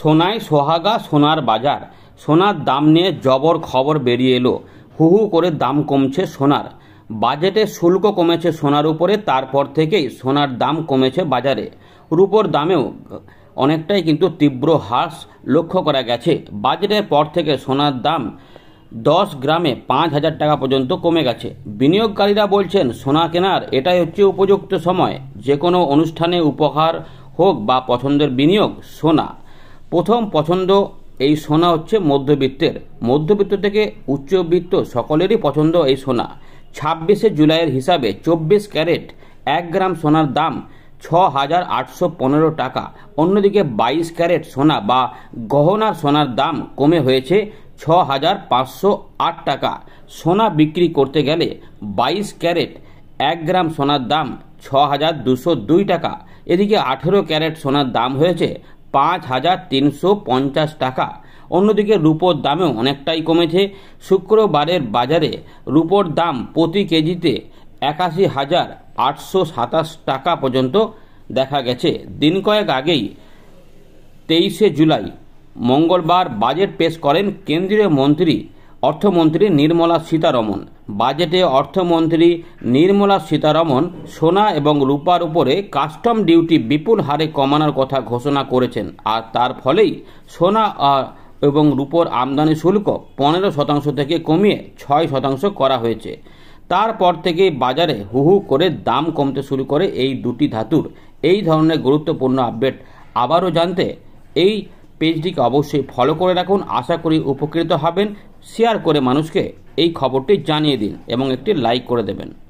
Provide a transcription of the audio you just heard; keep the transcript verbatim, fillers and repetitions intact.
সোনায় সোহাগা সোনার বাজার। সোনার দাম নিয়ে জবর খবর বেরিয়ে এলো। হু হু করে দাম কমছে সোনার। বাজেটে শুল্ক কমেছে সোনার উপরে, তারপর থেকেই সোনার দাম কমেছে বাজারে। রূপোর দামেও অনেকটাই কিন্তু তীব্র হ্রাস লক্ষ্য করা গেছে। বাজেটের পর থেকে সোনার দাম দশ গ্রামে পাঁচ হাজার টাকা পর্যন্ত কমে গেছে। বিনিয়োগকারীরা বলছেন সোনা কেনার এটাই হচ্ছে উপযুক্ত সময়। যে কোনো অনুষ্ঠানে উপহার হোক বা পছন্দের বিনিয়োগ সোনা। প্রথম পছন্দ এই সোনা হচ্ছে মধ্যবিত্তের। মধ্যবিত্ত থেকে উচ্চবিত্ত সকলেরই পছন্দ এই সোনা। ছাব্বিশে জুলাইয়ের হিসাবে চব্বিশ ক্যারেট এক গ্রাম সোনার দাম ছ হাজার আটশো পনেরো টাকা। অন্যদিকে বাইশ ক্যারেট সোনা বা গহনার সোনার দাম কমে হয়েছে ছ হাজার পাঁচশো আট টাকা। সোনা বিক্রি করতে গেলে বাইশ ক্যারেট এক গ্রাম সোনার দাম ছ হাজার দুশো দুই টাকা। এদিকে আঠেরো ক্যারেট সোনার দাম হয়েছে পাঁচ হাজার তিনশো পঞ্চাশ টাকা। অন্যদিকে রূপোর দামেও অনেকটাই কমেছে। শুক্রবারের বাজারে রূপোর দাম প্রতি কেজিতে একাশি হাজার আটশো সাতাশ টাকা পর্যন্ত দেখা গেছে। দিন কয়েক আগেই তেইশে জুলাই মঙ্গলবার বাজেট পেশ করেন কেন্দ্রীয় মন্ত্রী অর্থমন্ত্রী নির্মলা সীতারমন। বাজেটে অর্থমন্ত্রী নির্মলা সীতারমন সোনা এবং রূপার উপরে কাস্টম ডিউটি বিপুল হারে কমানোর কথা ঘোষণা করেছেন। আর তার ফলেই সোনা এবং রূপোর আমদানি শুল্ক পনেরো শতাংশ থেকে কমিয়ে ছয় শতাংশ করা হয়েছে। তারপর থেকে বাজারে হু হু করে দাম কমতে শুরু করে এই দুটি ধাতুর। এই ধরনের গুরুত্বপূর্ণ আপডেট আবারও জানতে এই পেজটিকে অবশ্যই ফলো করে রাখুন। আশা করি উপকৃত হবেন। শেয়ার করে মানুষকে এই খবরটি জানিয়ে দিন এবং একটি লাইক করে দেবেন।